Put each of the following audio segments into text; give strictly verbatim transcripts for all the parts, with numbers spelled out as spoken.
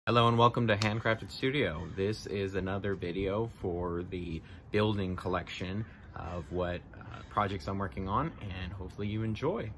Hello and welcome to Handcrafted Studio. This is another video for the building collection of what uh, projects I'm working on, and hopefully you enjoy.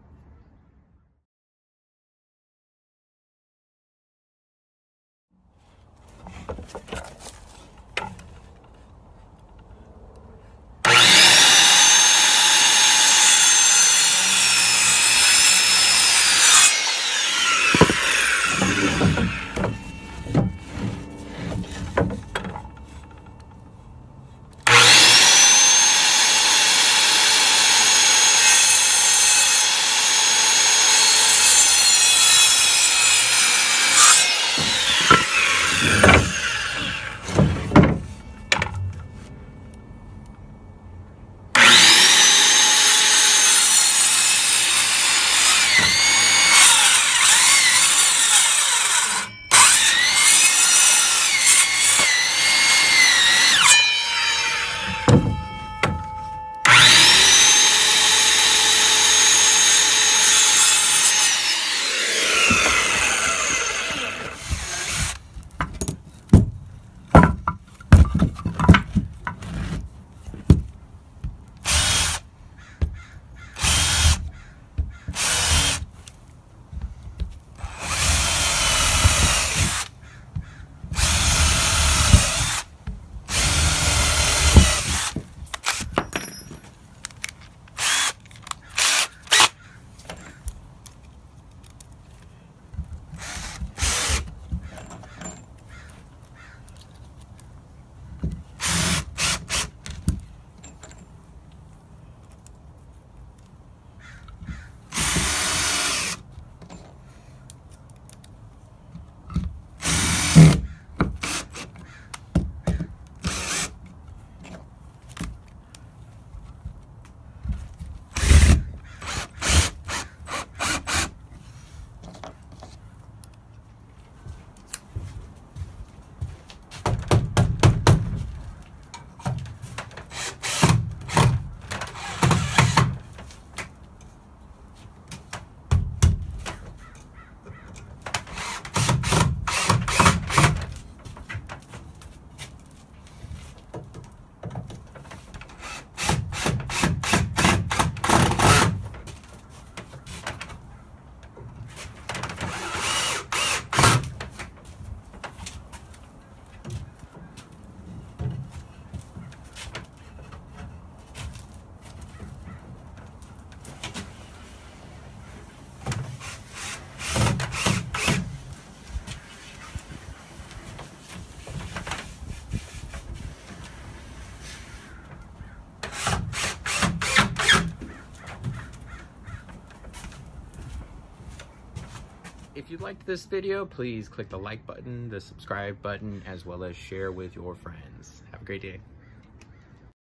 If you liked this video, please click the like button, the subscribe button, as well as share with your friends. Have a great day.